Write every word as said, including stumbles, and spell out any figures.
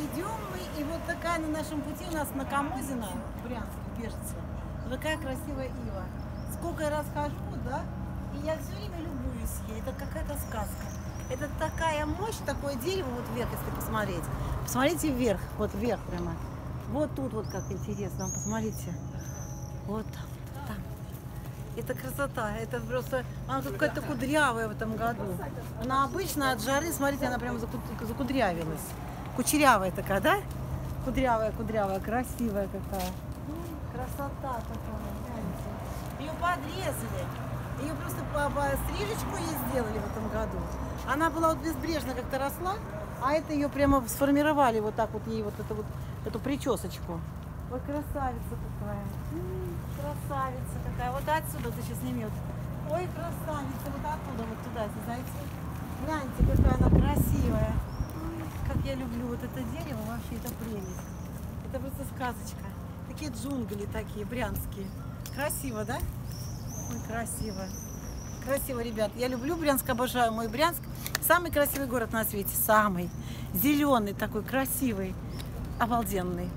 идем мы, и вот такая на нашем пути у нас на Камозино, в Брянске, Бежце, вот такая красивая ива. Сколько я раз хожу, да, и я все время любуюсь ей, это какая-то сказка. Это такая мощь, такое дерево, вот вверх, если посмотреть. Посмотрите вверх, вот вверх прямо. Вот тут вот как интересно, посмотрите. Вот там, вот там. Это красота, это просто, она какая-то кудрявая в этом году. Она обычно от жары, смотрите, она прям закудрявилась. Кучерявая такая, да? Кудрявая, кудрявая, красивая какая. Красота такая, гляньте. Ее подрезали. Ее просто по, по стрижечку ей сделали в этом году. Она была вот безбрежно как-то росла, а это ее прямо сформировали вот так вот ей вот эту вот эту причесочку. Ой, красавица какая. Красавица какая. Вот отсюда ты сейчас сними. Вот. Ой, красавица. Вот оттуда вот туда, зайти. Гляньте, какая она красивая. Как я люблю вот это дерево, вообще это прелесть. Это просто сказочка. Такие джунгли такие, брянские. Красиво, да? Ой, красиво. Красиво, ребят. Я люблю Брянск, обожаю мой Брянск. Самый красивый город на свете. Самый. Зеленый такой, красивый. Обалденный.